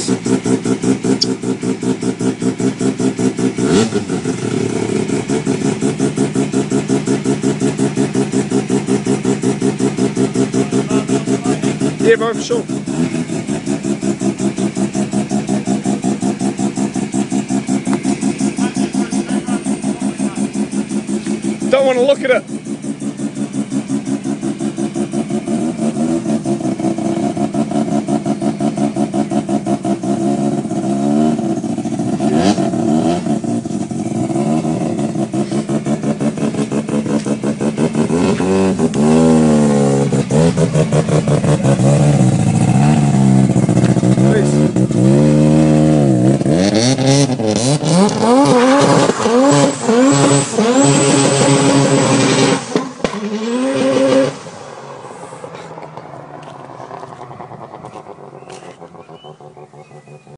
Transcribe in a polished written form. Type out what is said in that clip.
Yeah, bro, for sure. Don't want to look at it. Peace.